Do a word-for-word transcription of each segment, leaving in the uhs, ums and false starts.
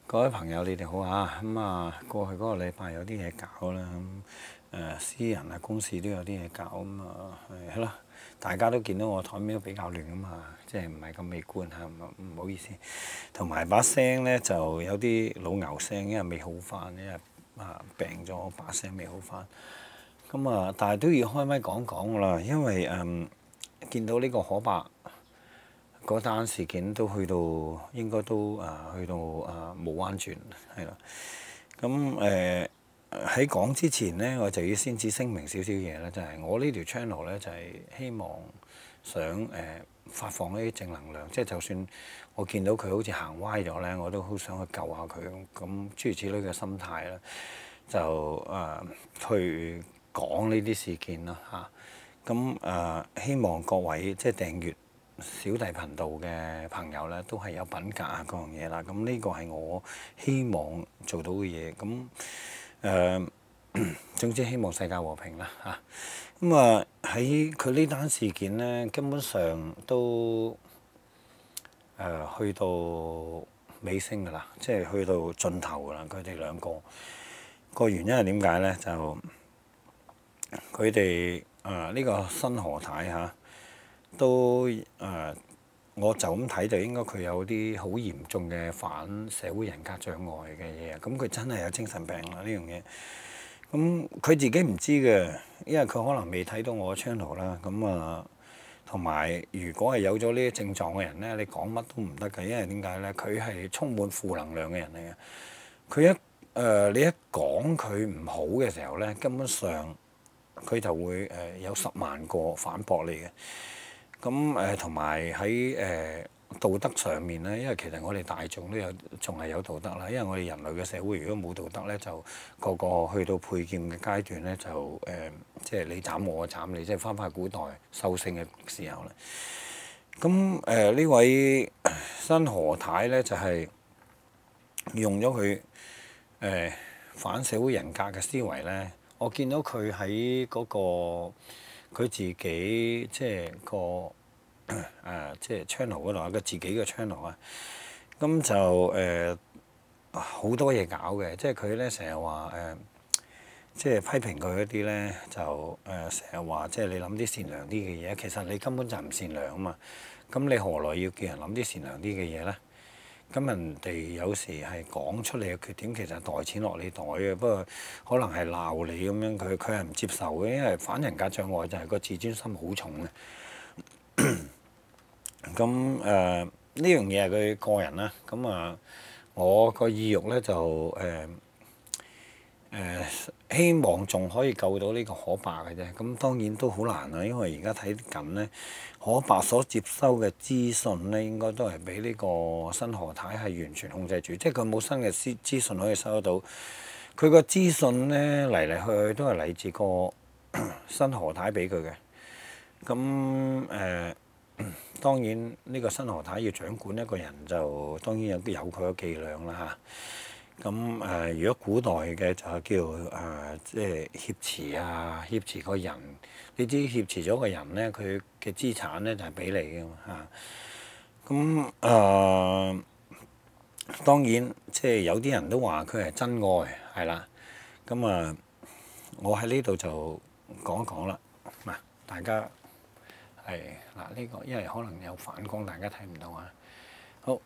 各位朋友，你哋好啊！咁啊，過去嗰個禮拜有啲嘢搞啦，咁誒私人啊公事都有啲嘢搞咁啊，係咯，大家都見到我台面都比較亂啊嘛，即係唔係咁美觀嚇，唔唔好意思。同埋把聲咧就有啲老牛聲，因為未好翻，因為啊病咗，把聲未好翻。咁啊，但係都要開咪講講㗎啦，因為誒、嗯、見到呢個可伯嗰單事件都去到應該都啊去到啊冇彎轉係啦。咁誒喺講之前呢，我就要先至聲明少少嘢啦，就係、是、我呢條 channel 呢，就係、是、希望想誒、呃、發放一啲正能量，即係就算我見到佢好似行歪咗呢，我都好想去救下佢咁諸如此類嘅心態啦，就誒、呃、去講呢啲事件啦嚇。咁、啊、誒、呃、希望各位即係訂閱小弟頻道嘅朋友咧，都係有品格啊，各樣嘢啦。咁呢個係我希望做到嘅嘢。咁誒、呃，總之希望世界和平啦嚇。咁啊喺佢呢單事件咧，根本上都誒、呃、去到尾聲㗎啦，即係去到盡頭㗎啦。佢哋兩個個原因係點解咧？就佢哋誒呢個新何太嚇。啊都誒、呃，我就咁睇就應該佢有啲好嚴重嘅反社會人格障礙嘅嘢，咁佢真係有精神病啦呢樣嘢。咁佢自己唔知嘅，因為佢可能未睇到我嘅 channel 啦。咁啊，同埋如果係有咗呢啲症狀嘅人呢，你講乜都唔得嘅，因為點解呢？佢係充滿負能量嘅人嚟嘅。佢一誒、呃、你一講佢唔好嘅時候呢，根本上佢就會誒、呃、有十萬個反駁你嘅。咁誒同埋喺誒道德上面咧，因為其實我哋大眾都有仲係有道德啦。因為我哋人類嘅社會，如果冇道德咧，就個個去到佩劍嘅階段咧，就誒、呃、即係你斬我，我斬你，即係翻返古代獸性嘅時候咧。咁誒呢位新何太咧，就係、是、用咗佢誒反社會人格嘅思維咧。我見到佢喺嗰個。佢自己即係個誒、呃，即係 channel 嗰度有個自己嘅 channel 啊。咁就誒好、呃、多嘢搞嘅，即係佢咧成日話誒，即係批評佢嗰啲咧就誒成日話，即係你諗啲善良啲嘅嘢，其實你根本就唔善良啊嘛。咁你何來要叫人諗啲善良啲嘅嘢咧？咁人哋有時係講出你嘅缺點，其實係袋錢落你袋嘅。不過可能係鬧你咁樣，佢佢係唔接受嘅，因為反人格障礙就係個自尊心好重嘅。咁誒呢樣嘢係佢個人啦。咁啊，我個意欲咧就誒誒、呃呃、希望仲可以救到呢個可伯嘅啫。咁當然都好難啊，因為而家睇緊咧。可伯所接收嘅資訊咧，應該都係俾呢個新何太係完全控制住，即係佢冇新嘅資資訊可以收得到。佢個資訊咧嚟嚟去去都係嚟自個新何太俾佢嘅。咁誒、呃，當然呢個新何太要掌管一個人，就當然有有佢嘅伎倆啦嚇。咁誒、呃，如果古代嘅就係叫誒、呃，即係挾持啊，挾持個人。你知挾持咗個人咧，佢嘅資產咧就係俾你嘅嘛嚇。咁誒、呃、當然即係有啲人都話佢係真愛係啦。咁啊，我喺呢度就講一講啦。嗱，大家係嗱呢個，因為可能有反光，大家睇唔到啊。好，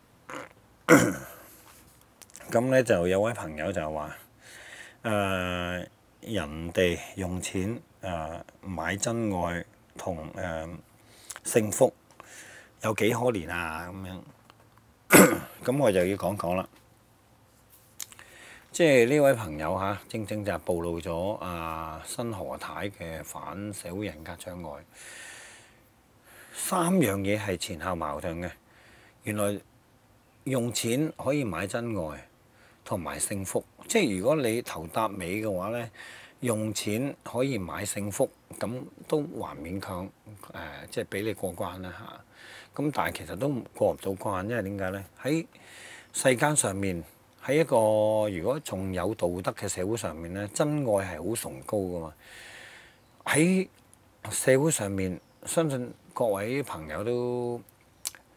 咁咧就有位朋友就話誒、呃、人哋用錢。誒、呃、買真愛同誒、呃、幸福有幾可憐啊咁樣，咁我就要講講啦。即係呢位朋友嚇，正正就係暴露咗啊新何太嘅反社會人格障礙。三樣嘢係前後矛盾嘅。原來用錢可以買真愛同埋幸福，即係如果你頭搭尾嘅話咧。用錢可以買幸福，咁都還勉強誒、呃，即係俾你過關啦嚇。咁、啊、但係其實都過唔到關，因為點解呢？喺世間上面，喺一個如果仲有道德嘅社會上面呢，真愛係好崇高噶嘛。喺社會上面，相信各位朋友都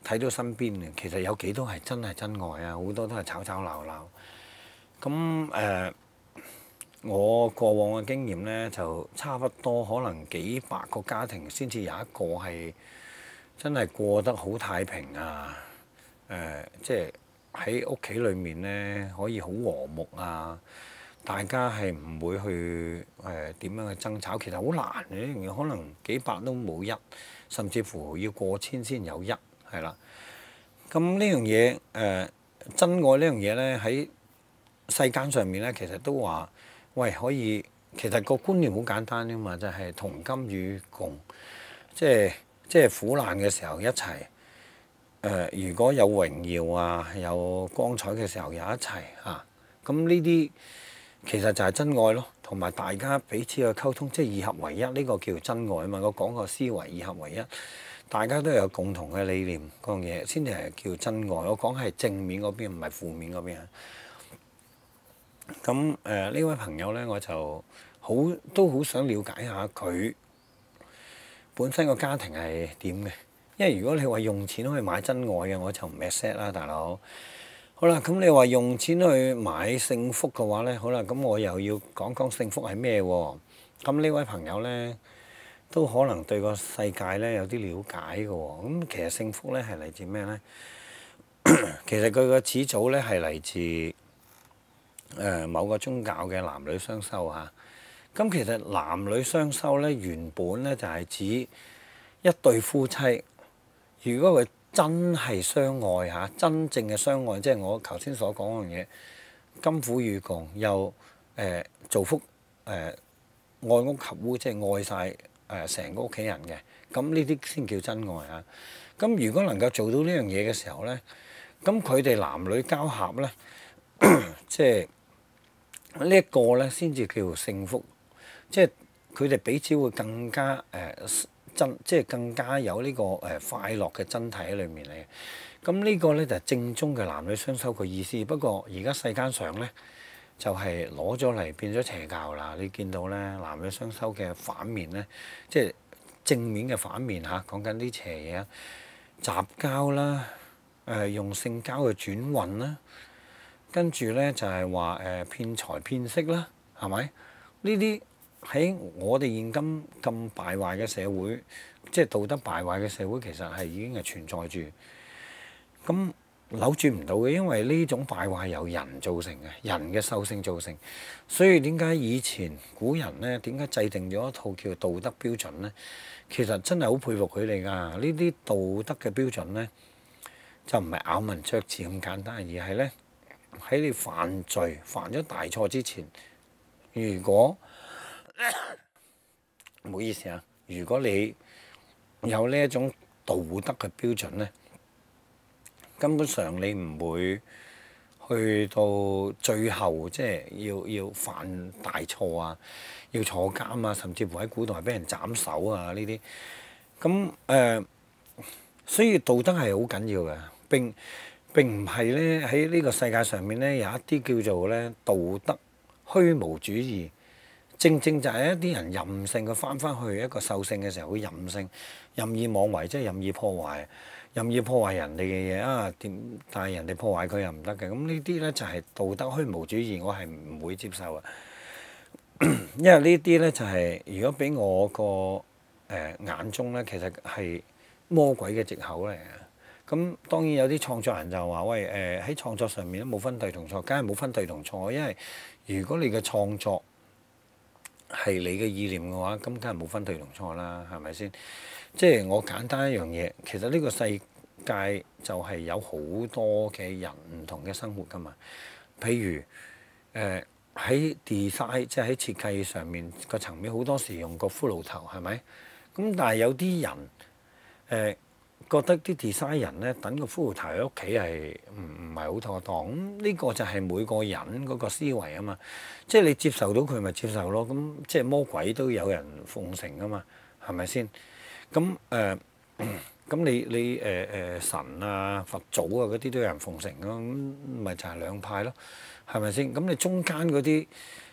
睇到身邊嘅，其實有幾多係真係真愛啊？好多都係吵吵鬧鬧。咁誒、呃，我過往嘅經驗呢，就差不多可能幾百個家庭先至有一個係真係過得好太平啊！誒、呃，即係喺屋企裏面呢，可以好和睦啊！大家係唔會去誒點、呃、樣去爭吵，其實好難嘅呢樣嘢，可能幾百都冇一，甚至乎要過千先有一，係啦。咁呢樣嘢誒真愛呢樣嘢呢，喺世間上面呢，其實都話喂可以，其實個觀念好簡單啫嘛，就係、是、同甘與共，即係即係苦難嘅時候一齊誒、呃。如果有榮耀啊，有光彩嘅時候又一齊嚇，咁呢啲。其實就係真愛咯，同埋大家彼此嘅溝通，即係二合為一，呢個叫真愛啊嘛。我講個思維二合為一，大家都有共同嘅理念嗰樣嘢，先至係叫真愛。我講係正面嗰邊，唔係負面嗰邊。咁誒呢位朋友呢，我就好都好想了解下佢本身個家庭係點嘅，因為如果你話用錢可以買真愛嘅，我就唔 accept 啦，大佬。好啦，咁你話用錢去買幸福嘅話呢，好啦，咁我又要講講幸福係咩喎？咁呢位朋友呢，都可能對個世界呢有啲了解嘅喎。咁其實幸福呢係嚟自咩呢？其實佢個始祖呢係嚟自誒某個宗教嘅男女雙修嚇。咁其實男女雙修呢，原本呢就係指一對夫妻，如果佢真係相愛嚇，真正嘅相愛，即係我頭先所講嗰樣嘢，甘苦與共，又誒、呃、造福誒、呃、愛屋及烏，即係愛晒誒成個屋企人嘅，咁呢啲先叫真愛嚇。咁如果能夠做到呢樣嘢嘅時候呢，咁佢哋男女交合呢，即係呢一個呢先至叫幸福，即係佢哋彼此會更加誒。呃真即係更加有呢個誒快樂嘅真諦喺裏面嚟嘅。咁呢個呢，就係正宗嘅男女雙修嘅意思。不過而家世間上呢，就係攞咗嚟變咗邪教啦。你見到呢，男女雙修嘅反面呢，即係正面嘅反面嚇，講緊啲邪嘢啊，雜交啦，誒用性交去轉運啦，跟住呢，就係話誒騙財騙色啦，係咪呢啲？喺我哋現今咁敗壞嘅社會，即係道德敗壞嘅社會，其實係已經係存在住。咁扭轉唔到嘅，因為呢種敗壞係由人造成嘅，人嘅獸性造成。所以點解以前古人呢，點解制定咗一套叫道德標準呢？其實真係好佩服佢哋㗎。呢啲道德嘅標準呢，就唔係咬文嚼字咁簡單，而係呢，喺你犯罪犯咗大錯之前，如果唔好意思啊！如果你有呢一種道德嘅標準呢，根本上你唔會去到最後，即係要要犯大錯啊，要坐監啊，甚至乎喺古代俾人斬首啊呢啲。咁誒，所以道德係好緊要嘅。並並唔係呢，喺呢個世界上面呢，有一啲叫做呢道德虛無主義。正正就係一啲人任性，佢翻翻去一個獸性嘅時候，會任性、任意妄為，即係任意破壞、任意破壞人哋嘅嘢啊！點？但係人哋破壞佢又唔得嘅。咁呢啲呢，就係道德虛無主義，我係唔會接受啊！因為呢啲呢，就係如果俾我個誒眼中呢，其實係魔鬼嘅藉口嚟嘅。咁當然有啲創作人就話：喂誒，喺創作上面都冇分對同錯，梗係冇分對同錯，因為如果你嘅創作係你嘅意念嘅話，咁梗係冇分對同錯啦，係咪先？即係我簡單一樣嘢，其實呢個世界就係有好多嘅人唔同嘅生活㗎嘛。譬如誒喺 design，即係喺設計上面個層面，好多時用個骷髏頭，係咪？咁但係有啲人誒、呃、覺得啲 design 人咧，等個骷髏頭喺屋企係唔唔係好妥當。咁呢個就係每個人嗰個思維啊嘛。即係你接受到佢咪接受咯。咁即係魔鬼都有人奉承噶嘛，係咪先？咁誒咁你你誒誒、呃、神啊佛祖啊嗰啲都有人奉承咯。咁咪就係兩派咯，係咪先？咁你中間嗰啲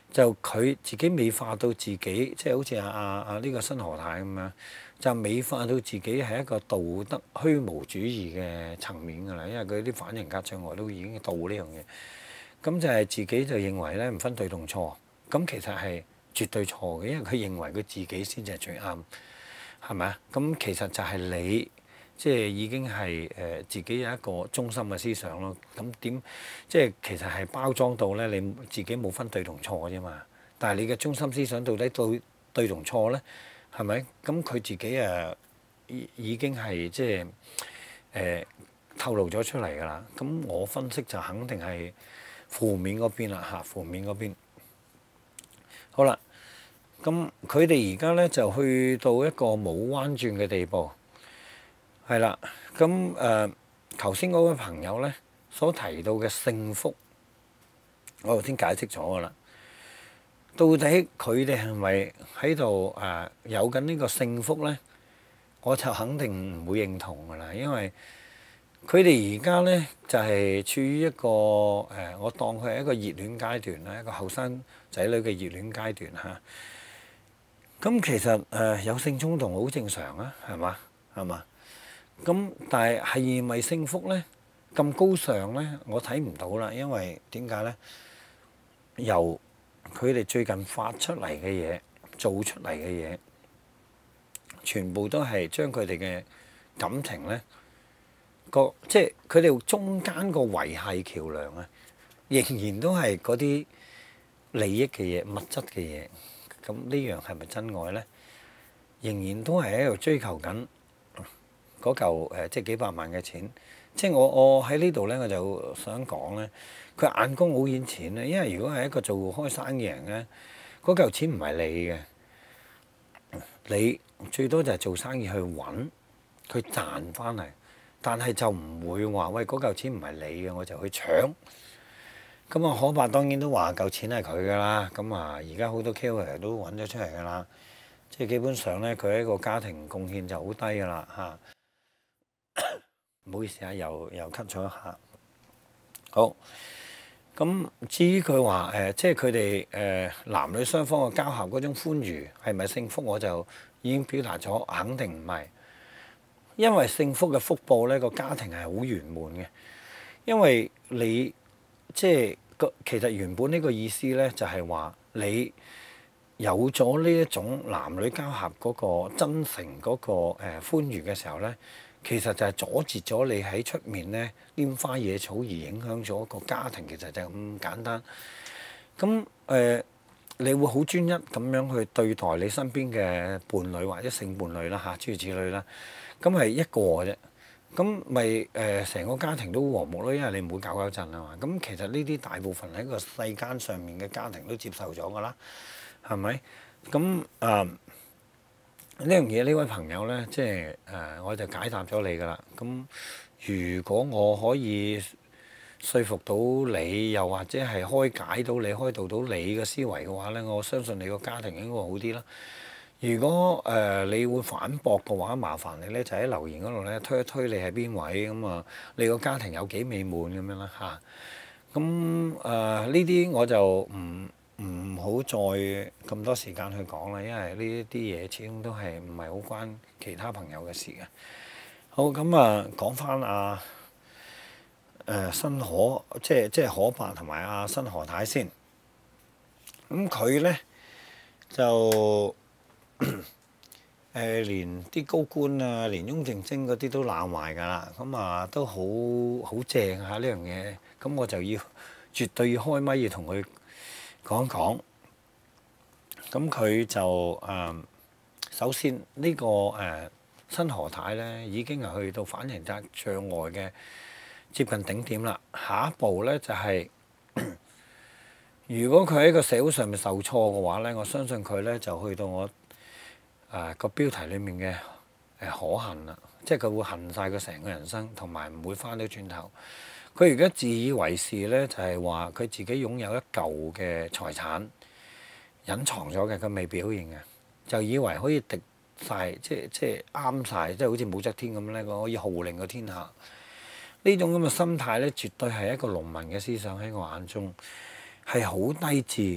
就佢自己美化到自己，即係好似阿阿阿呢個新何太咁樣，就美化到自己係一個道德虛無主義嘅層面㗎啦。因為佢啲反人格障礙都已經到呢樣嘢，咁就係自己就認為咧唔分對同錯，咁其實係絕對錯嘅，因為佢認為佢自己先至係最啱，係咪啊？咁其實就係你。即係已經係誒、呃、自己有一個中心嘅思想咯。咁點即係其實係包裝到咧，你自己冇分對同錯啫嘛。但係你嘅中心思想到底對對同錯咧，係咪？咁佢自己誒已已經係即係誒、呃、透露咗出嚟㗎啦。咁我分析就肯定係負面嗰邊啦嚇，負面嗰邊。好啦，咁佢哋而家咧就去到一個冇彎轉嘅地步。係啦，咁誒頭先嗰位朋友咧所提到嘅勝福，我頭先解釋咗㗎啦。到底佢哋係咪喺度誒有緊呢個勝福咧？我就肯定唔會認同㗎啦，因為佢哋而家咧就係處於一個誒，我當佢係一個熱戀階段啦，一個後生仔女嘅熱戀階段嚇。咁其實誒有性衝動好正常啊，係嘛？係嘛？咁但係係咪勝福咧？咁高尚咧？我睇唔到啦，因為點解咧？由佢哋最近發出嚟嘅嘢、做出嚟嘅嘢，全部都係將佢哋嘅感情咧個，即係佢哋中間個維繫橋樑啊，仍然都係嗰啲利益嘅嘢、物質嘅嘢。咁呢樣係咪真愛咧？仍然都係喺度追求緊。嗰嚿誒即係幾百萬嘅錢，即係我我喺呢度咧，我就想講咧，佢眼光好顯淺咧。因為如果係一個做開生意人咧，嗰嚿錢唔係你嘅，你最多就係做生意去揾佢賺翻嚟，但係就唔會話喂嗰嚿錢唔係你嘅，我就去搶。咁啊，可伯當然都話嚿錢係佢㗎啦。咁啊，而家好多 K O L 都揾咗出嚟㗎啦，即係基本上咧，佢喺個家庭貢獻就好低㗎啦嚇。唔好意思啊，又又咳咗一下。好，咁至於佢話誒，即係佢哋誒男女雙方嘅交合嗰種歡愉係咪幸福，我就已經表達咗，肯定唔係。因為幸福嘅福報咧，個家庭係好圓滿嘅。因為你即係個其實原本呢個意思咧，就係話你有咗呢一種男女交合嗰個真誠嗰個誒歡愉嘅時候咧。其實就係阻截咗你喺出面咧拈花惹草而影響咗個家庭，其實就係咁簡單。咁誒、呃，你會好專一咁樣去對待你身邊嘅伴侶或者性伴侶啦嚇，諸如此類啦。咁係一個嘅啫。咁咪誒成個家庭都和睦咯，因為你唔會搞搞震啊嘛。咁其實呢啲大部分喺個世間上面嘅家庭都接受咗㗎啦，係咪？咁誒。呃呢樣嘢呢位朋友咧，即係誒、呃，我就解答咗你㗎啦。咁如果我可以說服到你，又或者係開解到你、開導到你嘅思維嘅話咧，我相信你個家庭應該好啲啦。如果誒、呃、你會反駁嘅話，麻煩你咧就喺留言嗰度咧推一推你係邊位咁啊？你個家庭有幾美滿咁樣啦嚇。咁誒呢啲我就唔。唔好再咁多時間去講啦，因為呢啲嘢始終都係唔係好關其他朋友嘅事嘅。好，咁啊，講翻阿誒新可，即係即係可伯同埋阿新何太先。咁佢咧就誒、呃、連啲高官啊，連翁靜晶嗰啲都鬧埋㗎啦。咁啊都好好正嚇呢樣嘢。咁我就要絕對要開咪要同佢講一講，咁佢就誒、呃、首先呢、呢個誒、呃、新何太咧已經係去到反人格障礙嘅接近頂點啦。下一步咧就係、是、如果佢喺個社會上面受挫嘅話咧，我相信佢咧就去到我誒個、呃、標題裡面嘅誒、呃、可恨啦，即係佢會恨晒佢成個人生，同埋唔會翻到轉頭。佢而家自以為是咧，就係話佢自己擁有一嚿嘅財產隱藏咗嘅，佢未表現嘅，就以為可以敵晒，即係即係啱晒，即係好似武則天咁咧，可以號令個天下。呢種咁嘅心態咧，絕對係一個農民嘅思想喺我眼中係好低智，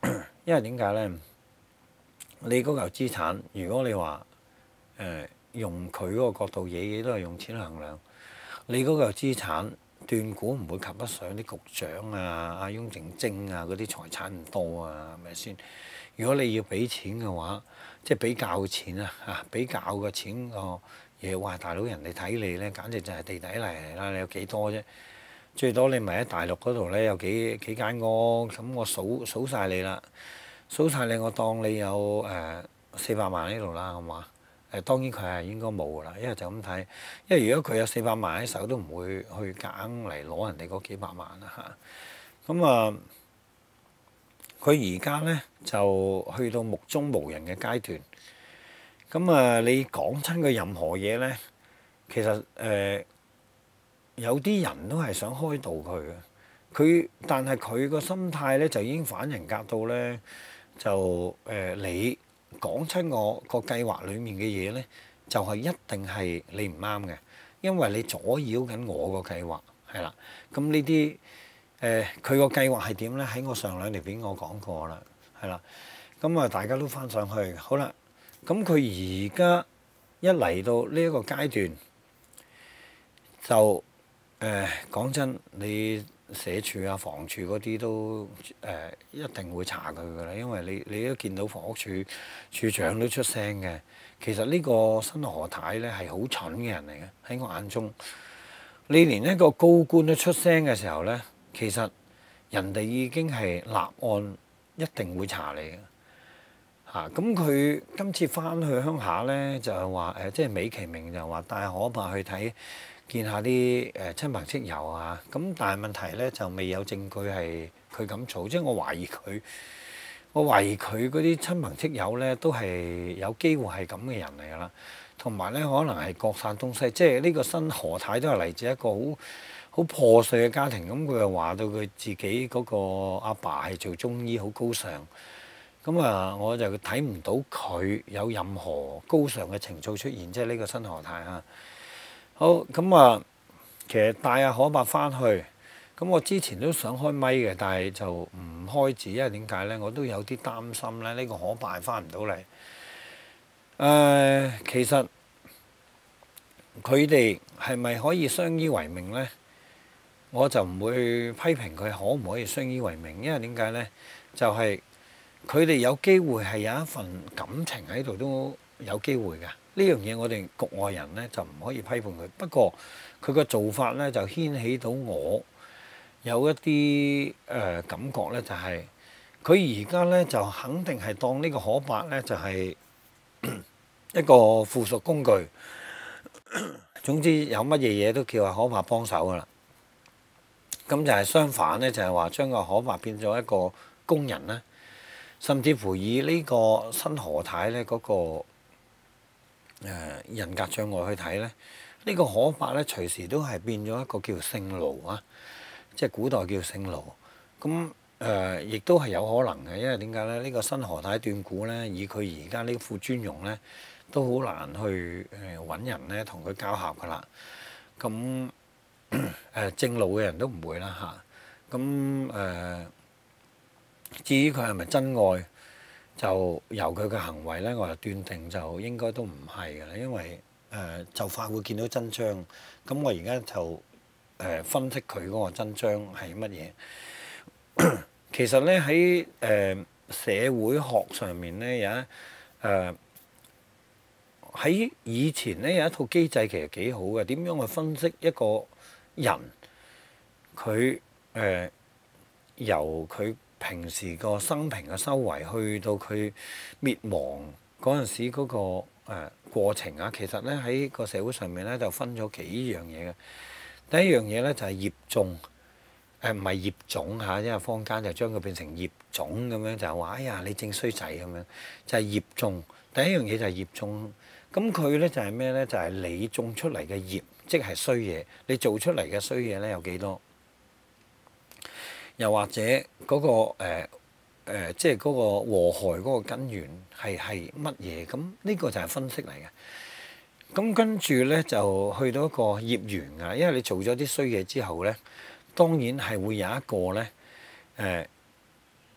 因為點解咧？你嗰嚿資產，如果你話誒、呃、用佢嗰個角度，嘢嘢都係用錢衡量，你嗰嚿資產斷估唔會及得上啲局長啊、阿翁靜晶啊嗰啲財產唔多啊，係咪先？如果你要俾錢嘅話，即係比較錢啊嚇，比較嘅錢個嘢，哇！大佬人哋睇你咧，簡直就係地底泥嚟啦！你有幾多啫？最多你咪喺大陸嗰度咧有幾幾間屋，咁我數數曬你啦，數晒你，我當你有誒四百萬喺度啦，係嘛？誒當然佢係應該冇噶啦，因為就咁睇，因為如果佢有四百萬喺手，都唔會去夾硬嚟攞人哋嗰幾百萬啦嚇。咁啊，佢而家咧就去到目中無人嘅階段。咁啊，你講親佢任何嘢咧，其實誒、呃、有啲人都係想開導佢嘅。佢但係佢個心態咧就已經反人格到咧，就誒、呃、你講親我個計劃裡面嘅嘢咧，就係、是、一定係你唔啱嘅，因為你阻擾緊我個計劃，係啦。咁呢啲誒佢個計劃係點咧？喺我上兩條片我講過啦，係啦。咁啊，大家都翻上去，好啦。咁佢而家一嚟到呢一個階段，就誒講、呃、真，你社署啊、房署嗰啲都誒、呃、一定會查佢㗎啦，因為你你都見到房屋署署長都出聲嘅。其實呢個新何太咧係好蠢嘅人嚟嘅，喺我眼中。你連一個高官都出聲嘅時候咧，其實人哋已經係立案，一定會查你嘅。嚇！咁佢今次翻去鄉下咧，就係話誒，即係美其名就話帶可伯去睇見下啲誒親朋戚友啊。咁但係問題咧就未有證據係佢咁做，即係我懷疑佢，我懷疑佢嗰啲親朋戚友咧都係有機會係咁嘅人嚟㗎啦。同埋咧可能係各散東西，即係呢個新何太都係嚟自一個好好破碎嘅家庭。咁佢又話到佢自己嗰個阿爸係做中醫，好高尚。咁啊，我就睇唔到佢有任何高尚嘅情操出現，即係呢個新何太啊。好，咁啊，其實帶阿可伯翻去，咁我之前都想開咪嘅，但係就唔開字，因為點解咧？我都有啲擔心咧，呢個可伯翻唔到嚟。誒、呃，其實佢哋係咪可以相依為命咧？我就唔會批評佢可唔可以相依為命，因為點解咧？就係、是佢哋有機會係有一份感情喺度，都有機會㗎。呢樣嘢我哋局外人咧就唔可以批判佢。不過佢個做法咧就掀起到我有一啲誒、呃、感覺咧，就係佢而家咧就肯定係當呢個可伯咧就係、是、一個附屬工具。總之有乜嘢嘢都叫阿可伯幫手㗎啦。咁就係相反咧，就係話將個可伯變咗一個工人咧。甚至乎以呢個新何太咧嗰個誒人格障礙去睇咧，呢個可伯咧隨時都係變咗一個叫性奴啊，即係古代叫性奴。咁誒亦都係有可能嘅，因為點解咧？呢個新何太斷估咧，以佢而家呢副尊容咧，都好難去誒揾人咧同佢交合㗎啦。咁誒正路嘅人都唔會啦嚇。咁誒。至於佢係咪真愛，就由佢嘅行為咧，我就斷定就應該都唔係嘅啦，因為誒、呃、就快會見到真章。咁我而家就誒、呃、分析佢嗰個真章係乜嘢。其實咧喺誒社會學上面咧有一誒喺以前咧有一套機制其實幾好嘅，點樣去分析一個人佢誒、呃、由佢平時個生平嘅修為，去到佢滅亡嗰陣時嗰、那個誒、呃、過程啊，其實咧喺個社會上面咧就分咗幾樣嘢嘅。第一樣嘢咧就係、是、業眾，誒唔係業種嚇，因為坊間就將佢變成業種咁樣，就係話哎呀你正衰仔咁樣，就係、是、業眾。第一樣嘢就係業眾，咁佢咧就係咩咧？就係、是、你種出嚟嘅業，即係衰嘢，你做出嚟嘅衰嘢咧有幾多？又或者嗰、那個誒、呃呃、即係嗰個禍害嗰個根源係係乜嘢？咁呢個就係分析嚟嘅。咁跟住咧就去到一個業緣啊，因為你做咗啲衰嘢之後咧，當然係會有一個咧誒、呃、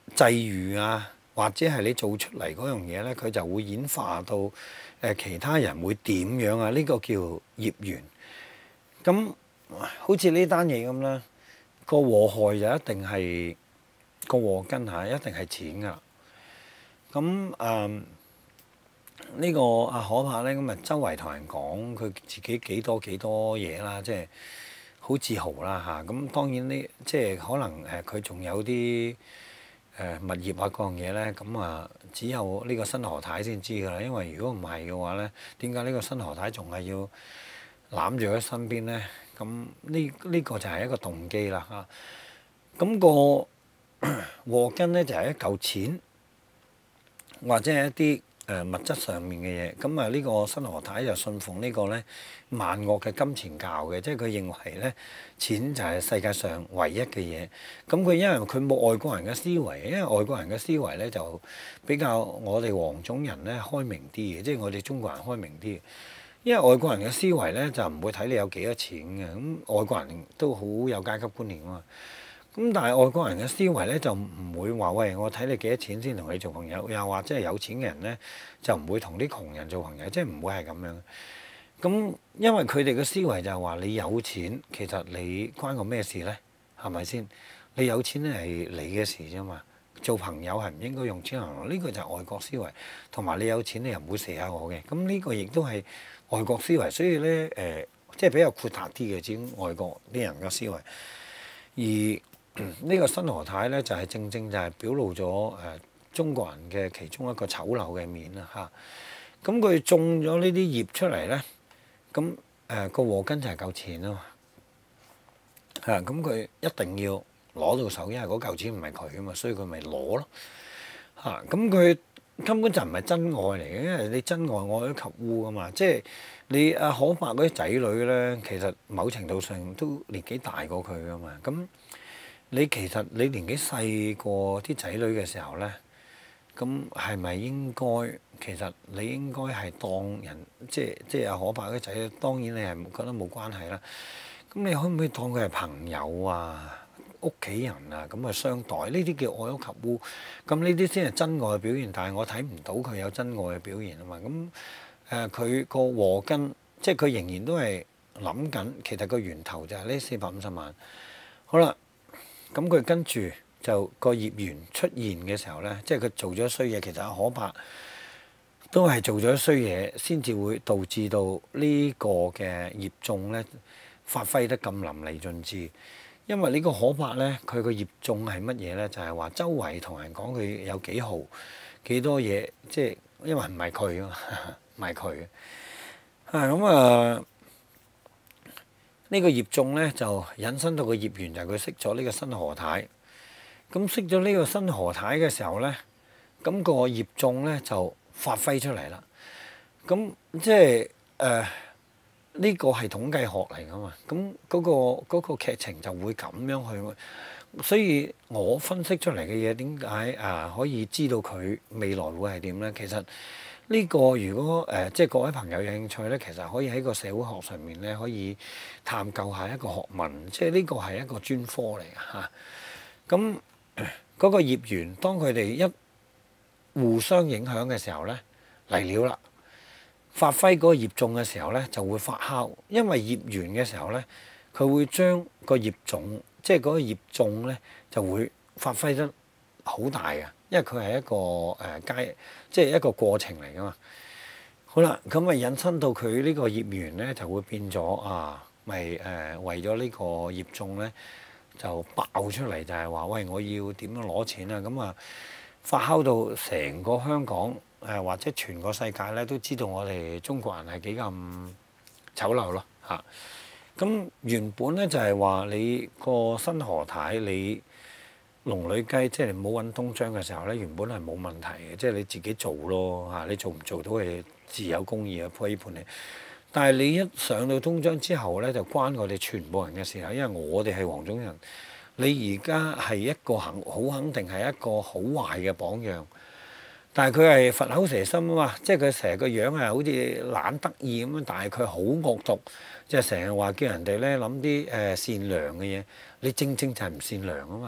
際遇啊，或者係你做出嚟嗰樣嘢咧，佢就會演化到誒、呃、其他人會點樣啊？呢、這個叫業緣。咁好似呢單嘢咁啦，個禍害就一定係個禍根嚇，一定係錢㗎。咁誒呢個阿可怕咧，咁啊周圍同人講佢自己幾多幾多嘢啦，即係好自豪啦嚇。咁當然呢，即係可能誒佢仲有啲誒物業啊嗰樣嘢咧，咁啊只有呢個新何太先知㗎啦。因為如果唔係嘅話咧，點解呢個新何太仲係要攬住喺身邊咧？咁呢呢個就係一個動機啦嚇。咁個禍根咧就係一嚿錢，或者係一啲誒物質上面嘅嘢。咁啊呢個新何太就信奉呢個咧萬惡嘅金錢教嘅，即係佢認為咧錢就係世界上唯一嘅嘢。咁佢因為佢冇外國人嘅思維，因為外國人嘅思維咧就比較我哋黃種人咧開明啲嘅，即係我哋中國人開明啲。因為外國人嘅思維咧就唔會睇你有幾多錢嘅，咁外國人都好有階級觀念啊嘛。咁但係外國人嘅思維咧就唔會話喂，我睇你幾多錢先同你做朋友，又或者係有錢嘅人咧就唔會同啲窮人做朋友，即係唔會係咁樣。咁因為佢哋嘅思維就係話你有錢，其實你關我咩事咧？係咪先？你有錢係你嘅事啫嘛。做朋友係唔應該用錢行路，呢個就係外國思維。同埋你有錢你又唔會射下我嘅，咁呢個亦都係外國思維。所以咧誒、呃，即係比較闊達啲嘅，至於外國啲人嘅思維。而呢個新何太咧就係、是、正正就係表露咗誒、呃、中國人嘅其中一個醜陋嘅面啦嚇。咁佢種咗呢啲業出嚟咧，咁誒個禍根就係夠錢啊嘛嚇。咁佢一定要攞到手，因為嗰嚿錢唔係佢啊嘛，所以佢咪攞咯嚇。咁佢根本就唔係真愛嚟嘅，因為你真愛愛都及烏啊嘛。即係你阿可伯嗰啲仔女咧，其實某程度上都年紀大過佢噶嘛。咁你其實你年紀細過啲仔女嘅時候咧，咁係咪應該其實你應該係當人，即係即係阿可伯嗰啲仔女，當然你係覺得冇關係啦。咁你可唔可以當佢係朋友啊、屋企人啊咁去相待？呢啲叫愛屋及烏。咁呢啲先係真愛嘅表現，但係我睇唔到佢有真愛嘅表現啊嘛。咁誒佢個禍根，即係佢仍然都係諗緊，其實個源頭就係呢四百五十萬。好啦，咁佢跟住就個業緣出現嘅時候咧，即係佢做咗衰嘢，其實阿可伯都係做咗衰嘢，先至會導致到呢個嘅業種咧發揮得咁淋漓盡致。因為呢個可伯咧，佢個業種係乜嘢咧？就係話周圍同人講佢有幾豪幾多嘢，即係因為唔係佢啊嘛，唔係佢嘅。啊咁啊，呢個業種咧就引申到個業緣，就係佢識咗呢個新何太。咁識咗呢個新何太嘅時候咧，咁個業種咧就發揮出嚟啦。咁即係誒。呢個係統計學嚟㗎嘛，咁嗰個嗰個劇情就會咁樣去，所以我分析出嚟嘅嘢點解啊可以知道佢未來會係點咧？其實呢個如果誒即係各位朋友有興趣咧，其實可以喺個社會學上面咧可以探究下一個學問，即係呢個係一個專科嚟嘅嚇。咁嗰個業緣，當佢哋一互相影響嘅時候咧，嚟了啦。發揮嗰個業種嘅時候咧，就會發酵，因為業緣嘅時候咧，佢會將個業種，即係嗰個業種咧，就會發揮得好大嘅，因為佢係一個誒階、呃，即係一個過程嚟噶嘛。好啦，咁啊引申到佢呢個業緣咧，就會變咗啊，咪誒、呃、為咗呢個業種咧，就爆出嚟就係話，喂，我要點樣攞錢啊？咁啊發酵到成個香港。誒或者全個世界咧都知道我哋中國人係幾咁醜陋咯嚇。咁原本咧就係話你個新何太你龍女雞，即係你冇揾東張嘅時候咧，原本係冇問題嘅，即係你自己做咯嚇。你做唔做到係自有公義嘅批判你。但係你一上到東張之後咧，就關我哋全部人嘅事啦，因為我哋係黃種人。你而家係一個肯好肯定係一個好壞嘅榜樣。但係佢係佛口蛇心啊嘛，即係佢成日個樣係好似懶得意咁樣，但係佢好惡毒，即係成日話叫人哋咧諗啲誒善良嘅嘢，你正正就係唔善良啊嘛。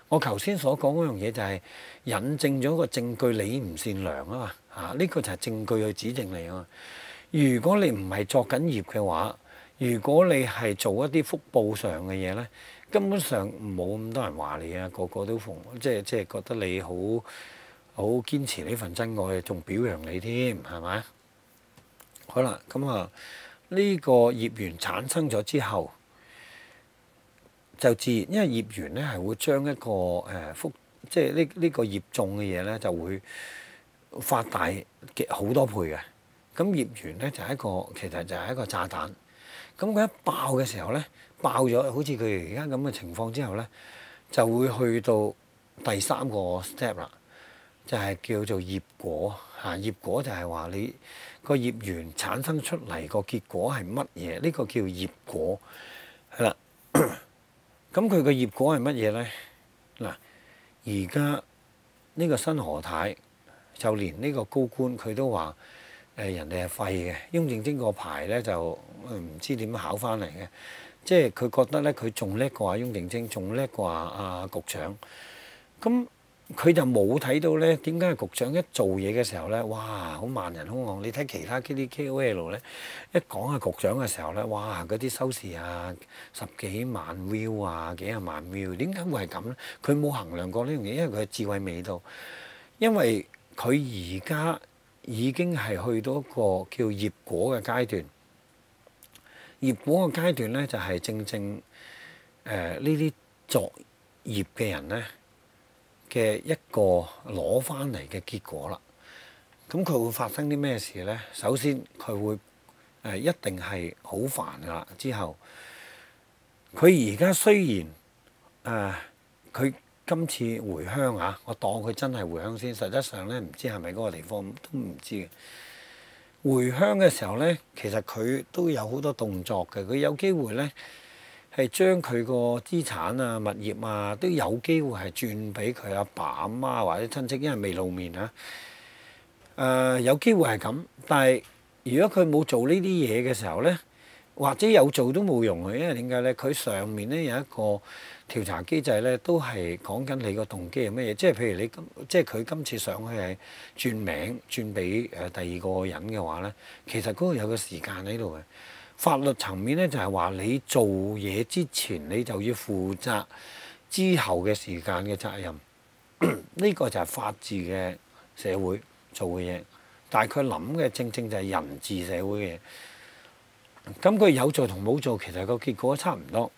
我頭先所講嗰樣嘢就係引證咗個證據，你唔善良啊嘛嚇，呢、這個就係證據去指證你啊嘛。如果你唔係作緊業嘅話，如果你係做一啲福報上嘅嘢咧，根本上冇咁多人話你啊，個個都奉即係即係覺得你好好堅持呢份真愛，仲表揚你添，係咪？好啦，咁啊呢個業緣產生咗之後，就自然因為業緣咧係會將一個誒福，即係呢呢個業種嘅嘢咧就會發大嘅好多倍嘅。咁業緣咧就係一個其實就係一個炸彈。咁佢一爆嘅時候咧，爆咗好似佢而家咁嘅情況之後咧，就會去到第三個 step 啦，就係叫做業果嚇。業果就係話你個業緣產生出嚟個結果係乜嘢？呢個叫業果係啦。咁佢個業果係乜嘢咧？嗱，而家呢個新何太就連呢個高官佢都話誒人哋係廢嘅，翁靜晶個牌咧就唔知點考翻嚟嘅，即係佢覺得咧佢仲叻過阿翁靜晶，仲叻過阿阿局長。咁佢就冇睇到咧，點解局長一做嘢嘅時候咧，哇好萬人空巷。你睇其他嗰啲 K O L 咧，一講下局長嘅時候咧，哇嗰啲收視啊十幾萬 view 啊幾廿萬 view，點解會係咁咧？佢冇衡量過呢樣嘢，因為佢係智慧未到，因為佢而家已經係去到一個叫業果嘅階段。業果嘅階段咧，就係正正誒呢啲作業嘅人咧嘅一個攞翻嚟嘅結果啦。咁佢會發生啲咩事咧？首先佢會誒、呃、一定係好煩噶啦。之後佢而家雖然誒佢、呃、今次回鄉啊，我當佢真係回鄉先。實質上咧，唔知係咪嗰個地方都唔知嘅。回鄉嘅時候咧，其實佢都有好多動作嘅。佢有機會咧係將佢個資產啊、物業啊都有機會係轉俾佢阿爸阿媽或者親戚，因為未露面啊。誒、呃、有機會係咁，但係如果佢冇做呢啲嘢嘅時候咧，或者有做都冇用嘅，因為點解咧？佢上面咧有一個調查機制咧，都係講緊你個動機係乜嘢。即係譬如你今即係佢今次上去係轉名轉俾誒第二個人嘅話咧，其實嗰度有個時間喺度嘅。法律層面咧就係話你做嘢之前你就要負責之後嘅時間嘅責任。呢個就係法治嘅社會做嘅嘢，但係佢諗嘅正正就係人治社會嘅嘢。咁佢有做同冇做，其實個結果差唔多。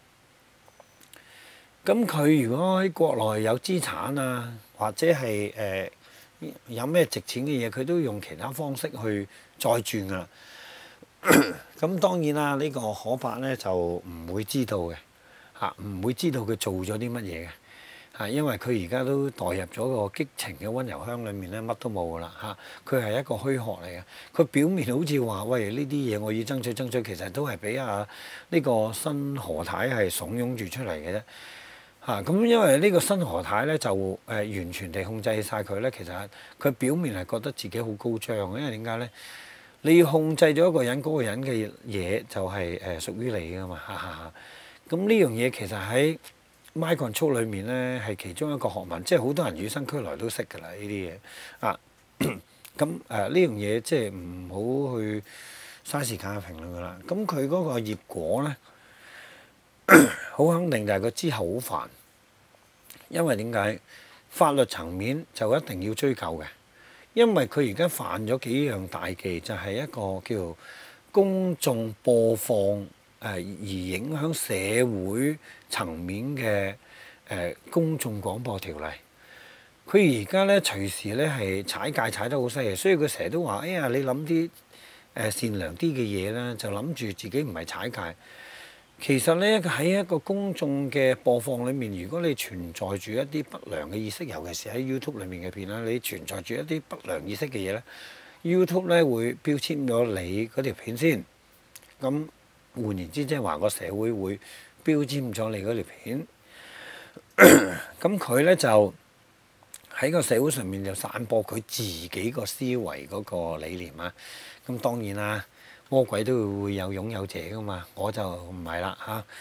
咁佢如果喺國內有資產啊，或者係誒、呃、有咩值錢嘅嘢，佢都用其他方式去再轉噶啦。咁當然啦，呢、呢個可伯咧就唔會知道嘅嚇，唔會知道佢做咗啲乜嘢嘅嚇，因為佢而家都代入咗個激情嘅溫柔鄉裏面咧，乜都冇噶啦嚇。佢係一個虛殼嚟嘅，佢表面好似話喂，呢啲嘢我要爭取爭取，其實都係俾阿呢個新何太係慫恿住出嚟嘅啫嚇。咁因為呢個新何太咧就誒、呃、完全地控制晒佢咧，其實佢表面係覺得自己好高張，因為點解咧？你要控制咗一個人，嗰、嗰個人嘅嘢就係誒屬於你噶嘛哈哈哈。咁呢樣嘢其實喺 Mind Control 裏面咧係其中一個學問，即係好多人與生俱來都識㗎啦呢啲嘢啊。咁誒呢樣嘢即係唔好去嘥時間去評論㗎啦。咁佢嗰個業果咧，好肯定就係佢之後好煩，因為點解？法律層面就一定要追究嘅。因為佢而家犯咗幾樣大忌，就係、是、一個叫公眾播放誒而影響社會層面嘅誒公眾廣播條例。佢而家咧隨時咧係踩界踩得好犀利，所以佢成日都話：哎呀，你諗啲誒善良啲嘅嘢啦，就諗住自己唔係踩界。其實咧喺一個公眾嘅播放裏面，如果你存在住一啲不良嘅意識，尤其是喺 YouTube 裏面嘅片啦，你存在住一啲不良意識嘅嘢咧 ，YouTube 咧會標籤咗你嗰條片先。咁換言之，即係話個社會會標籤咗你嗰條片。咁佢咧就喺個社會上面就散播佢自己個思維嗰個理念啊。咁當然啦。魔鬼都會有擁有者噶嘛，我就唔係啦嚇。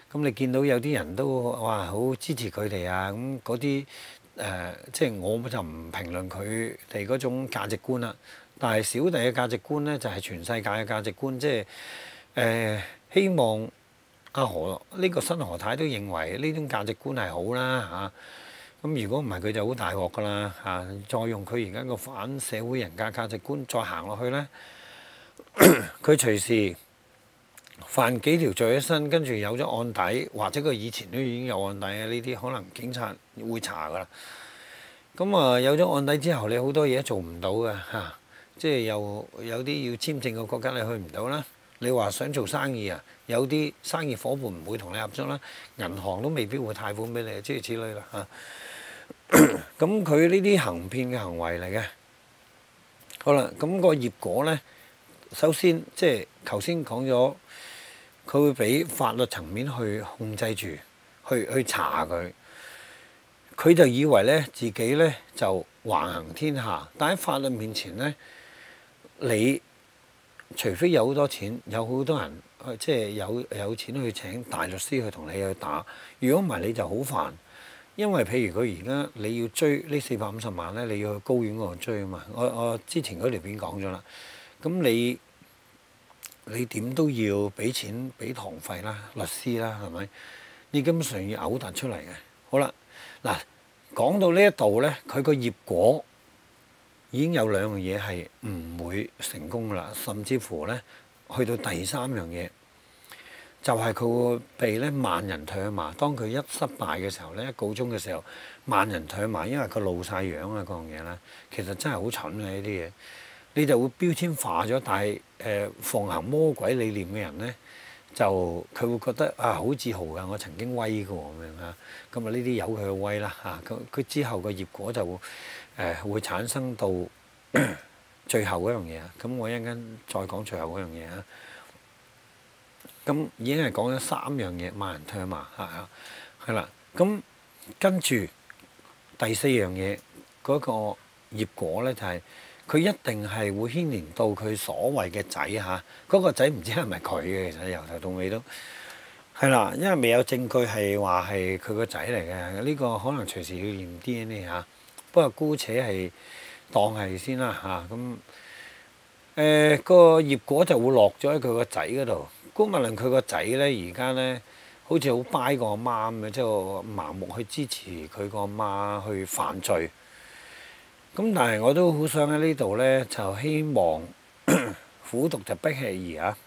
咁你見到有啲人都哇好支持佢哋啊，咁嗰啲誒即係我就唔評論佢哋嗰種價值觀啦。但係小弟嘅價值觀呢，就係全世界嘅價值觀，即係誒希望阿何呢個新何太都認為呢種價值觀係好啦嚇。咁如果唔係佢就好大鑊㗎啦嚇。再用佢而家個反社會人格價值觀再行落去呢，佢隨時犯幾條罪一身，跟住有咗案底，或者佢以前都已經有案底啊！呢啲可能警察會查㗎啦。咁啊有咗案底之後，你好多嘢都做唔到嘅嚇。即係又有啲要簽證嘅國家你去唔到啦。你話想做生意啊，有啲生意伙伴唔會同你合作啦，銀行都未必會貸款俾你，諸如此類啦嚇。咁佢呢啲行騙嘅行為嚟嘅。好啦，咁個業果呢，首先即係頭先講咗，佢會俾法律層面去控制住，去去查佢。佢就以為呢自己呢就橫行天下，但喺法律面前呢。你除非有好多錢，有好多人即係有有錢去請大律師去同你去打。如果唔係你就好煩，因為譬如佢而家你要追呢四百五十萬呢，你要去高院嗰度追啊嘛。我我之前嗰條片講咗啦。咁你你點都要俾錢俾堂費啦、律師啦，係咪？你根本上要嘔突出嚟嘅。好啦，嗱講到呢一度呢，佢個業果。已經有兩樣嘢係唔會成功㗎啦，甚至乎呢，去到第三樣嘢，就係佢會被呢萬人唾罵。當佢一失敗嘅時候呢，一告終嘅時候，萬人唾罵，因為佢露晒樣啊嗰樣嘢呢，其實真係好蠢嘅呢啲嘢，你就會標籤化咗。但係誒、呃、奉行魔鬼理念嘅人呢，就佢會覺得啊好自豪㗎，我曾經威過咁樣啊。咁啊呢啲由佢去威啦嚇，佢佢之後個業果就會。誒、呃、會產生到最後嗰樣嘢啊！咁我一陣間再講最後嗰樣嘢啊！咁已經係講咗三樣嘢，萬人唾罵嚇嚇，係啦。咁跟住第四樣嘢嗰個業果呢，就係、是、佢一定係會牽連到佢所謂嘅仔嚇，嗰、啊嗰個仔唔知係咪佢嘅，其實由頭到尾都係啦，因為未有證據係話係佢個仔嚟嘅，呢、呢個可能隨時要驗 D N A 嚇。不過姑且係當係先啦嚇，咁誒個業果就會落咗喺佢個仔嗰度。姑勿論佢個仔呢，而家呢好似好拜個阿媽咁嘅，即係盲目去支持佢個阿媽去犯罪。咁但係我都好想喺呢度呢，就希望虎毒就不食兒啊！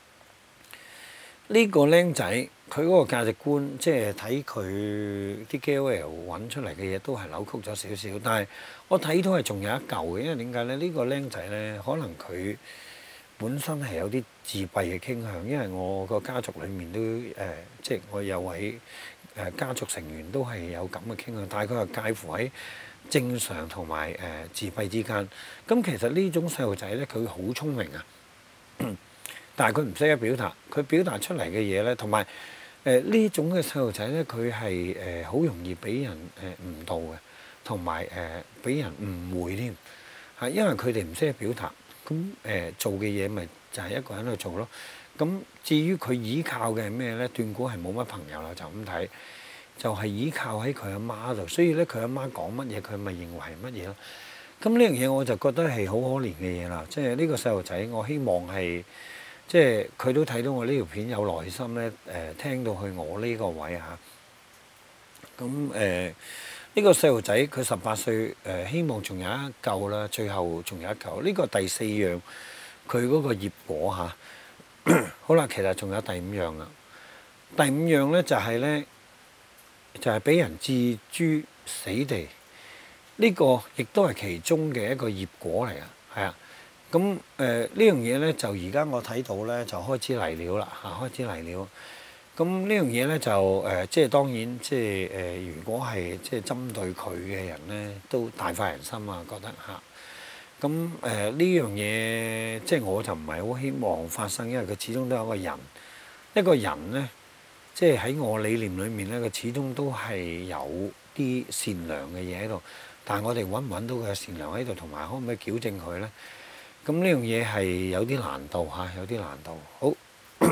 呢個僆仔。佢嗰個價值觀，即係睇佢啲 K O L 揾出嚟嘅嘢都係扭曲咗少少，但係我睇到係仲有一嚿嘅，因為點解呢？呢個僆仔呢，可能佢本身係有啲自閉嘅傾向，因為我個家族裡面都誒、呃，即係我有位誒家族成員都係有咁嘅傾向，但係佢係介乎喺正常同埋誒自閉之間。咁其實呢種細路仔呢，佢好聰明啊，但係佢唔識得表達，佢表達出嚟嘅嘢呢，同埋。誒呢、呃、種嘅細路仔呢，佢係誒好容易俾人誒誤導嘅，同埋誒俾人誤會添，係因為佢哋唔識得表達，咁誒、呃、做嘅嘢咪就係一個人去做咯。咁至於佢依靠嘅係咩呢？斷估係冇乜朋友啦，就咁睇，就係、是、依靠喺佢阿媽度，所以呢，佢阿媽講乜嘢，佢咪認為係乜嘢咯。咁呢樣嘢我就覺得係好可憐嘅嘢啦，即係呢個細路仔，我希望係。即係佢都睇到我呢條片有耐心咧，誒、呃、聽到去我呢個位嚇。咁誒呢個細路仔佢十八歲，誒、呃、希望仲有一嚿啦，最後仲有一嚿。呢、這個第四樣佢嗰個業果嚇。好啦，其實仲有第五樣啦。第五樣咧就係、是、咧，就係、是、俾人置諸死地。呢、這個亦都係其中嘅一個業果嚟啊，係啊。咁誒、呃、呢樣嘢咧，就而家我睇到咧，就開始嚟了啦嚇，開始嚟了。咁呢樣嘢咧就誒、呃，即係當然，即係誒、呃，如果係即係針對佢嘅人咧，都大快人心啊，覺得嚇。咁誒呢樣嘢，即係我就唔係好希望發生，因為佢始終都係一個人，一個人咧，即係喺我理念裏面咧，佢始終都係有啲善良嘅嘢喺度。但係我哋揾唔揾到佢嘅善良喺度，同埋可唔可以矯正佢咧？咁呢樣嘢係有啲難度嚇，有啲難度。好，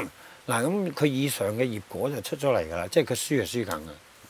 嗱，咁佢以上嘅業果就出咗嚟㗎啦，即係佢輸就輸緊㗎。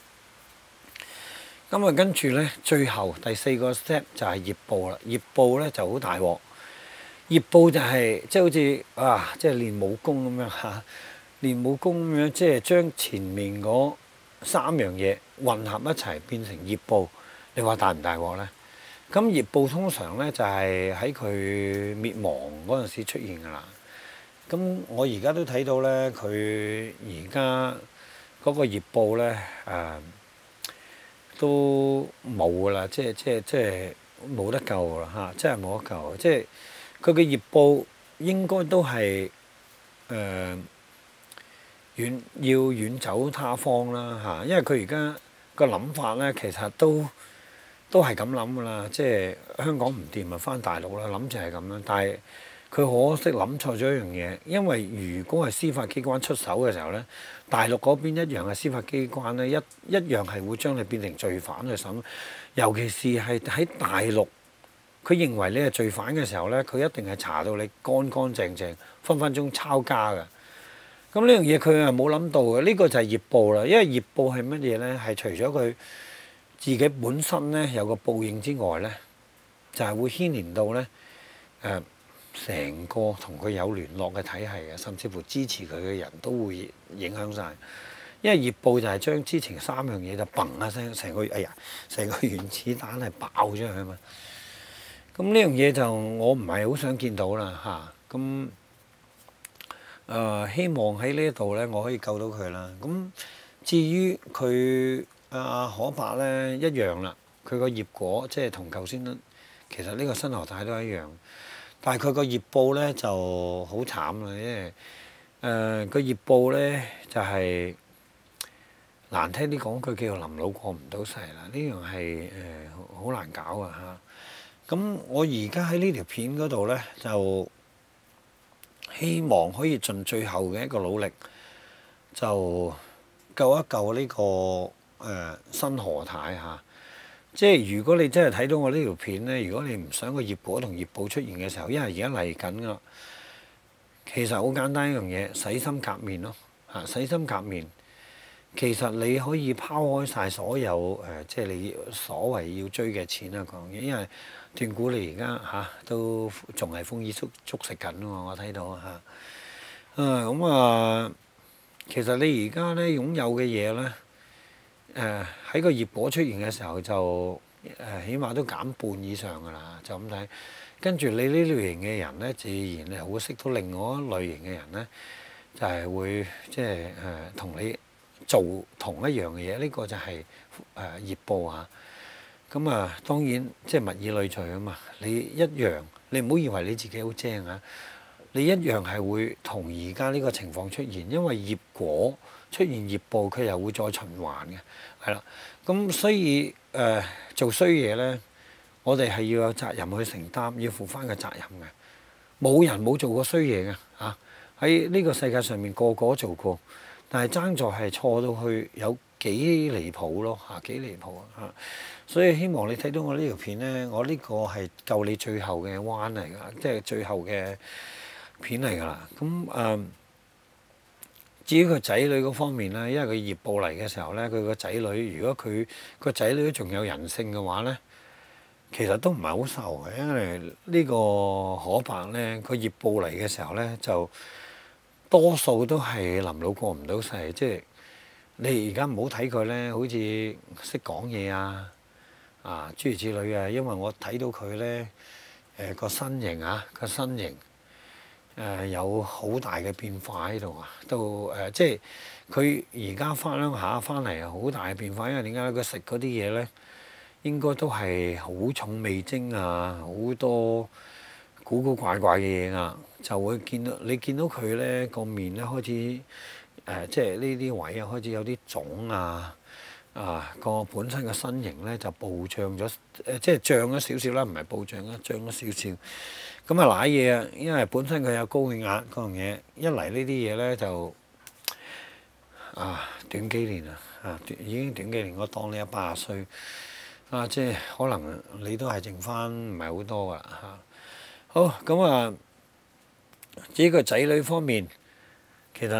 咁啊，跟住咧，最後第四個 step 就係業報啦。業報咧就好大鑊。業報就係、是、即係好似啊，即係練武功咁樣嚇，練武功咁樣即係將前面嗰三樣嘢混合一齊變成業報。你話大唔大鑊咧？咁業報通常咧就係喺佢滅亡嗰陣時出現㗎啦。咁我而家都睇到咧，佢而家嗰個業報咧誒。呃都冇㗎啦，即係即係即係冇得救㗎啦嚇，真係冇得救。即係佢嘅業報應該都係誒遠要遠走他方啦嚇，因為佢而家個諗法咧，其實都都係咁諗㗎啦。即係香港唔掂咪翻大陸啦，諗住係咁樣。但係佢可惜諗錯咗一樣嘢，因為如果係司法機關出手嘅時候咧，大陸嗰邊一樣係司法機關咧，一一樣係會將你變成罪犯去審。尤其是係喺大陸，佢認為你係罪犯嘅時候咧，佢一定係查到你乾乾淨淨，分分鐘抄家㗎。咁呢樣嘢佢係冇諗到嘅，呢個就係業報啦。因為業報係乜嘢咧？係除咗佢自己本身咧有個報應之外咧，就係會牽連到咧誒。成個同佢有聯絡嘅體系嘅，甚至乎支持佢嘅人都會影響晒。因為業報就係將之前三樣嘢就砰一聲，成個哎呀，成個原子彈係爆咗去啊嘛。咁呢樣嘢就我唔係好想見到啦嚇。咁、啊、誒希望喺呢一度咧，我可以救到佢啦。咁至於佢阿可伯咧一樣啦，佢個業果即係同頭先，其實呢個新何太都一樣。但係佢個業報咧就好慘啦，因為誒個業報咧就係、是、難聽啲講句叫做臨老過唔到世啦，呢樣係誒好難搞啊嚇！咁我而家喺呢條片嗰度咧就希望可以盡最後嘅一個努力，就救一救呢、這個誒、呃、新何太嚇。啊即係如果你真係睇到我呢條片咧，如果你唔想個業果同業報出現嘅時候，因為而家嚟緊㗎，其實好簡單一樣嘢，洗心革面咯嚇，洗心革面。其實你可以拋開晒所有誒、呃，即係你所謂要追嘅錢啊講嘢，因為斷估你而家嚇都仲係豐衣足足食緊喎，我睇到嚇。啊咁啊，其實你而家咧擁有嘅嘢咧。誒喺、呃、個業果出現嘅時候就誒、呃、起碼都減半以上㗎啦，就咁睇。跟住你呢類型嘅人咧，自然你會識到另外一類型嘅人咧，就係、是、會即係誒同你做同一樣嘅嘢。呢、這個就係、是、誒、呃、業報啊。咁啊，當然即係物以類聚啊嘛。你一樣，你唔好以為你自己好精啊。你一樣係會同而家呢個情況出現，因為業果出現業報，佢又會再循環嘅，係啦。咁所以誒、呃、做衰嘢咧，我哋係要有責任去承擔，要負翻個責任嘅。冇人冇做過衰嘢嘅嚇，喺呢個世界上面個個都做過，但係爭在係錯到去有幾離譜咯嚇，幾離譜啊嚇！所以希望你睇到我呢條片咧，我呢個係救你最後嘅彎嚟㗎，即係最後嘅片嚟㗎啦。咁誒、嗯，至於佢仔女嗰方面咧，因為佢業報嚟嘅時候咧，佢個仔女如果佢個仔女仲有人性嘅話咧，其實都唔係好受嘅，因為呢個可伯咧，佢業報嚟嘅時候咧，就多數都係臨老過唔到世，即係你而家唔好睇佢咧，好似識講嘢啊，啊諸如此類啊，因為我睇到佢咧，誒個身形啊，個身形。誒、呃、有好大嘅變化喺度啊！到誒、呃、即係佢而家翻鄉下翻嚟好大嘅變化，因為點解咧？佢食嗰啲嘢咧，應該都係好重味精啊，好多古古怪怪嘅嘢啊，就會見到你見到佢咧個面咧開始誒、呃，即係呢啲位啊開始有啲腫啊。啊，個本身嘅身形咧就暴漲咗，誒、呃、即係漲咗少少啦，唔係暴漲啦，漲咗少少。咁啊，瀨嘢啊，因為本身佢有高血壓嗰樣嘢，一嚟呢啲嘢咧就啊短幾年啊，啊已經短幾年，我當你一八十歲啊，即係可能你都係剩翻唔係好多噶啦嚇。好咁啊，至於個仔女方面，其實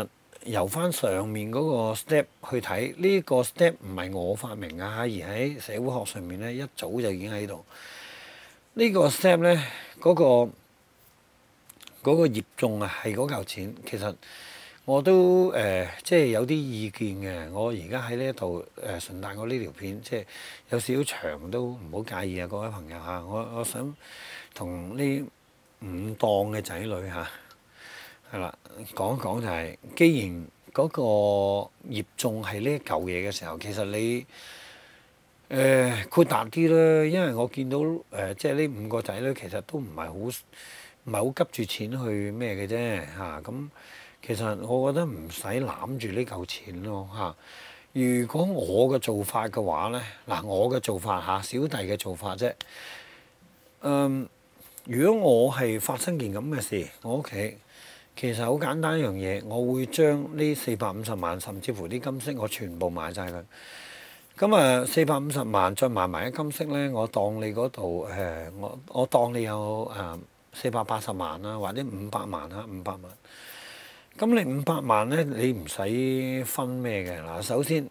由翻上面嗰個 step 去睇，呢個 step 唔係我發明啊，而喺社會學上面咧一早就已經喺度。呢個 step 咧嗰個嗰個業種啊，係嗰嚿錢，其實我都誒即係有啲意見嘅。我而家喺呢一度誒順帶我呢條片，即係有少少長都唔好介意啊，各位朋友嚇。我我想同呢五檔嘅仔女嚇。係啦，講一講就係、是，既然嗰個業種係呢一嚿嘢嘅時候，其實你誒豁達啲啦，因為我見到誒、呃、即係呢五個仔女其實都唔係好唔係好急住錢去咩嘅啫嚇。咁、啊、其實我覺得唔使攬住呢嚿錢咯嚇、啊。如果我嘅做法嘅話咧，嗱我嘅做法嚇，小弟嘅做法啫。嗯，如果我係發生件咁嘅事，我屋企。其實好簡單一樣嘢，我會將呢四百五十萬，甚至乎啲金飾，我全部買晒佢。咁啊，四百五十萬再買埋啲金飾咧，我當你嗰度誒，我我當你有誒四百八十萬啦，或者五百萬啦，五百萬。咁你五百萬咧，你唔使分咩嘅嗱。首先，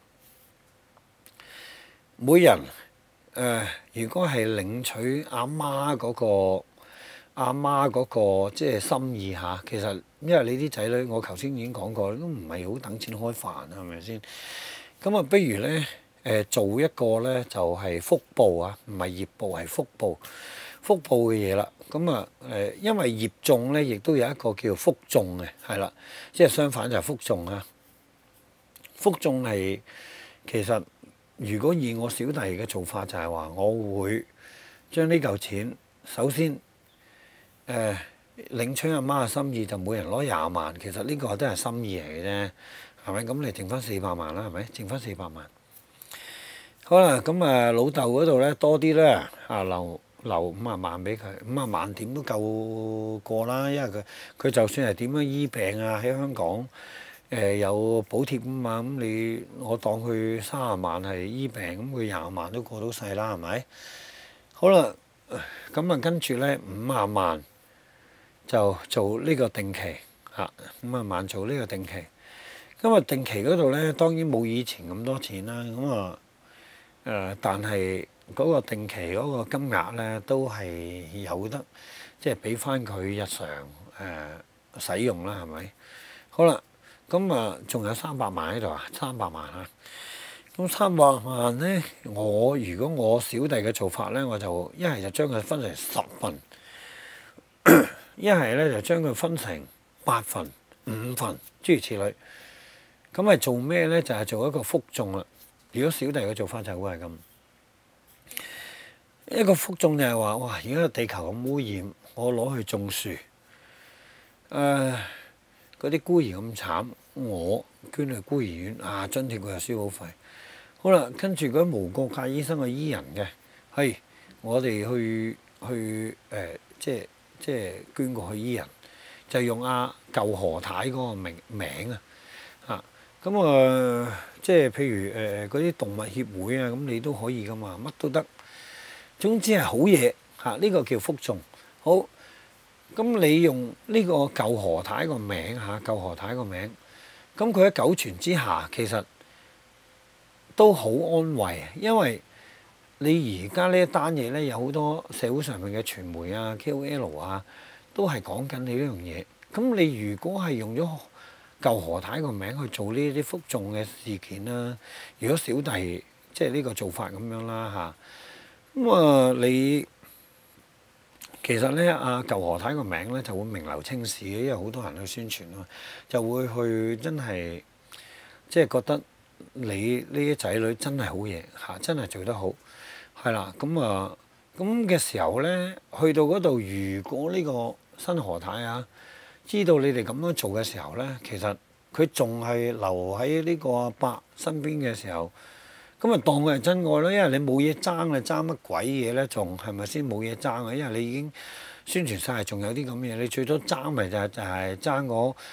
每人誒、呃，如果係領取阿媽嗰個。阿媽嗰個即係心意嚇，其實因為你啲仔女，我頭先已經講過，都唔係好等錢開飯啊，係咪先？咁啊，不如咧誒做一個咧就係福報啊，唔係業報，係福報，福報嘅嘢啦。咁啊誒，因為業種咧，亦都有一個叫福種嘅，係啦，即係相反就係福種啊。福種係其實如果以我小弟嘅做法，就係話，我會將呢嚿錢首先。誒、呃、領取阿媽嘅心意就每人攞廿萬，其實呢個都係心意嚟嘅啫，係咪？咁你剩翻四百萬啦，係咪？剩翻四百萬。好啦，咁啊老豆嗰度咧多啲啦，啊留留五啊萬俾佢，五啊萬點都夠過啦，因為佢佢就算係點樣醫病啊，喺香港誒、呃、有補貼啊嘛，咁你我當佢三啊萬係醫病，咁佢廿萬都過到世啦，係咪？好啦，咁啊跟住咧五啊萬。就做呢個定期嚇，五啊萬做呢個定期。咁啊定期嗰度咧，當然冇以前咁多錢啦。咁啊誒，但係嗰個定期嗰個金額咧，都係有得即係俾翻佢日常誒、呃、使用啦，係咪？好啦，咁啊仲有三百萬喺度啊，三百萬啊。咁三百萬咧，我如果我小弟嘅做法咧，我就一係就將佢分成十份。一係咧就將佢分成八份、五份，諸如此類。咁係做咩咧？就係、是、做一個福種啦。如果小弟嘅做法就會係咁。一個福種就係話：哇！而家個地球咁污染，我攞去種樹。誒、呃，嗰啲孤兒咁慘，我捐去孤兒院啊，津貼佢嘅書簿費。好啦，跟住嗰啲無國界醫生去醫人嘅，係我哋去去誒、呃，即係。即係捐過去醫人，就用阿舊何太嗰個名名啊嚇。咁啊，即係譬如誒嗰啲動物協會啊，咁你都可以噶嘛，乜都得。總之係好嘢嚇，呢個叫福種。好，咁你用呢個舊何太個名嚇，舊何太個名，咁佢喺九泉之下，其實都好安慰，因為。你而家呢一單嘢咧，有好多社會上面嘅傳媒啊、K O L 啊，都係講緊你呢樣嘢。咁你如果係用咗舊何太個名去做呢啲福種嘅事件啦，如果小弟即係呢個做法咁樣啦嚇，咁啊你其實咧阿舊何太個名咧就會名留青史嘅，因為好多人去宣傳咯，就會去真係即係覺得你呢啲仔女真係好嘢嚇，真係做得好。係啦，咁啊，咁嘅時候咧，去到嗰度，如果呢個新何太啊，知道你哋咁樣做嘅時候咧，其實佢仲係留喺呢個阿伯身邊嘅時候，咁啊當佢係真愛咯，因為你冇嘢爭啊，爭乜鬼嘢咧？仲係咪先冇嘢爭啊？因為你已經宣傳晒，仲有啲咁嘢，你最多爭咪就係就係爭嗰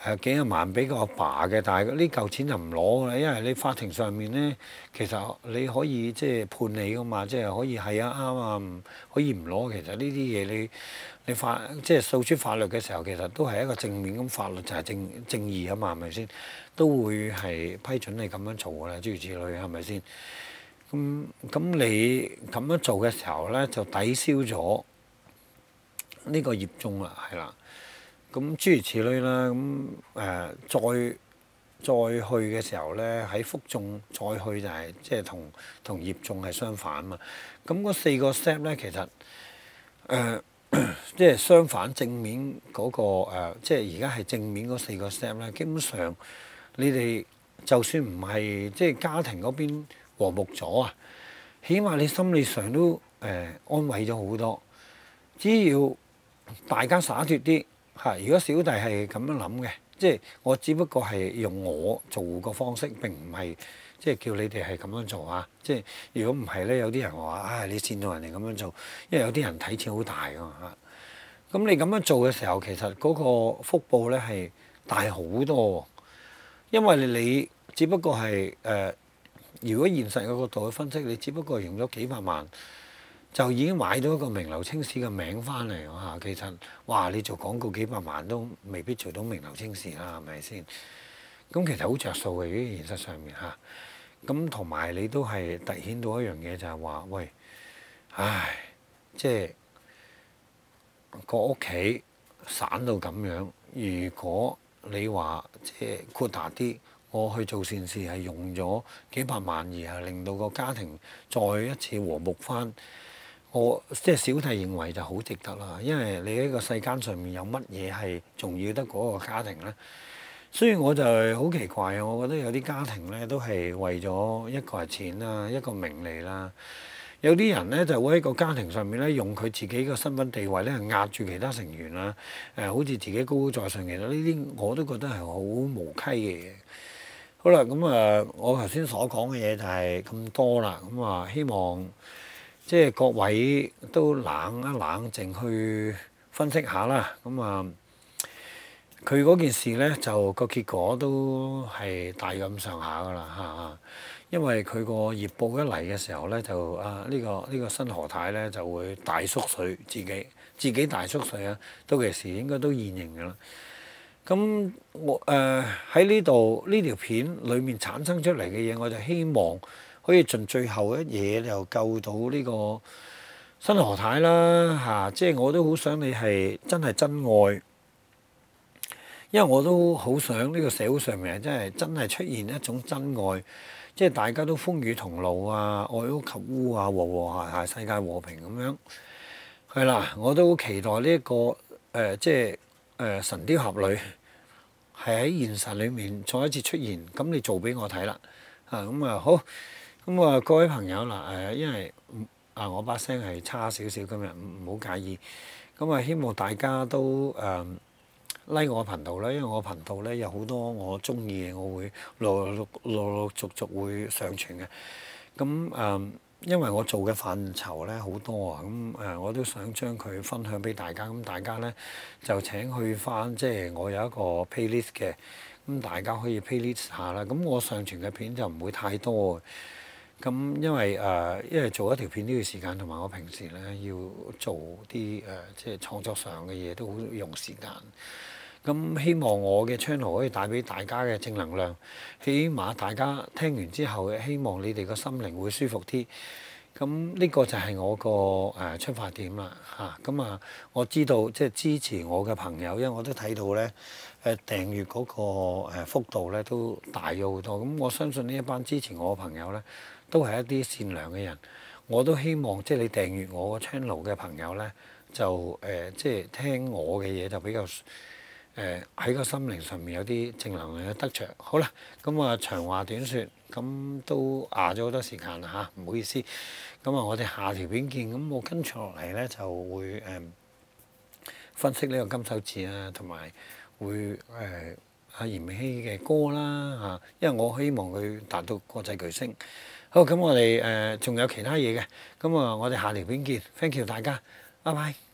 誒幾廿萬俾個阿爸嘅，但係呢嚿錢就唔攞啦，因為你法庭上面咧，其實你可以即係判你噶嘛，即係可以係啊啱啊，唔可以唔攞。其實呢啲嘢你你法即係訴諸法律嘅時候，其實都係一個正面咁，法律就係正正義啊嘛，係咪先？都會係批准你咁樣做㗎啦，諸如此類係咪先？咁咁你咁樣做嘅時候咧，就抵消咗呢個業眾啦，係啦。咁諸如此類啦，咁誒、呃、再再去嘅時候咧，喺福眾再去就係即係同同業眾係相反啊嘛。咁嗰四個 step 咧，其實誒、呃、即係相反正面嗰、嗰個、呃、即係而家係正面嗰四個 step 咧，基本上你哋就算唔係即係家庭嗰邊和睦咗啊，起碼你心理上都誒、呃、安慰咗好多。只要大家灑脱啲。係，如果小弟係咁樣諗嘅，即係我只不過係用我做個方式，並唔係即係叫你哋係咁樣做啊！即係如果唔係咧，有啲人話：唉、哎，你煽動人哋咁樣做，因為有啲人睇錢好大㗎嘛嚇。咁你咁樣做嘅時候，其實嗰個福報咧係大好多，因為你只不過係誒、呃，如果現實嘅角度去分析，你只不過用咗幾百萬。就已經買到一個名流青史嘅名翻嚟嚇，其實哇！你做廣告幾百萬都未必做到名流青史啦，係咪先？咁其實好着數嘅，於現實上面嚇。咁同埋你都係突顯到一樣嘢，就係話喂，唉，即係個屋企散到咁樣。如果你話即係豁達啲，我去做善事係用咗幾百萬，而係令到個家庭再一次和睦翻。我即係小弟認為就好值得啦，因為你喺個世間上面有乜嘢係重要得嗰個家庭呢？所以我就係好奇怪啊！我覺得有啲家庭呢都係為咗一個係錢啦，一個名利啦。有啲人呢就會喺個家庭上面呢用佢自己個身份地位呢壓住其他成員啦。誒，好似自己高高在上，其實呢啲我都覺得係好無稽嘅嘢。好啦，咁啊，我頭先所講嘅嘢就係咁多啦。咁啊，希望即係各位都冷一冷靜去分析下啦，咁啊佢嗰件事呢，就個結果都係大約咁上下噶啦嚇，因為佢個業報一嚟嘅時候呢，就啊呢、呢個呢、呢個新何太呢就會大縮水自己，自己大縮水啊，到其時應該都現形噶啦。咁我誒喺呢度呢條片裡面產生出嚟嘅嘢，我就希望可以盡最後一嘢就救到呢個新何太啦嚇、啊！即係我都好想你係真係真愛，因為我都好想呢個社會上面真係真係出現一種真愛，即係大家都風雨同路啊，愛屋及烏啊，和和諧諧，世界和平咁樣。係啦，我都好期待呢、這、一個誒、呃，即係誒、呃、神雕俠侶係喺現實裡面再一次出現，咁你做俾我睇啦啊！咁啊好。咁啊，各位朋友嗱，誒，因為啊，我把聲係差少少，今日唔唔好介意。咁啊，希望大家都誒 like 我頻道啦，因為我頻道咧有好多我中意嘅，我會陸陸陸陸續續會上傳嘅。咁誒，因為我做嘅範疇咧好多啊，咁誒，我都想將佢分享俾大家。咁大家咧就請去翻，即係我有一個 playlist 嘅，咁大家可以 playlist 下啦。咁我上傳嘅片就唔會太多。咁因為誒、呃，因為做一條片都要時間，同埋我平時咧要做啲誒、呃，即係創作上嘅嘢都好用時間。咁希望我嘅 channel 可以帶俾大家嘅正能量，起碼大家聽完之後，希望你哋個心靈會舒服啲。咁呢個就係我個誒出發點啦嚇。咁啊，我知道即係支持我嘅朋友，因為我都睇到咧誒訂閱嗰個誒幅度咧都大咗好多。咁我相信呢一班支持我嘅朋友咧，都係一啲善良嘅人。我都希望即係你訂閱我個 channel 嘅朋友咧，就誒、呃、即係聽我嘅嘢就比較誒喺、呃、個心靈上面有啲正能量嘅得着。好啦，咁啊長話短説。咁都壓咗好多時間啦嚇，唔好意思。咁啊，我哋下條片見。咁我跟住落嚟咧就會誒、嗯、分析呢個金手指啊，同埋會誒阿嚴美希嘅歌啦嚇，因為我希望佢達到國際巨星。好，咁我哋誒仲有其他嘢嘅。咁啊，我哋下條片見。Thank you 大家，拜拜。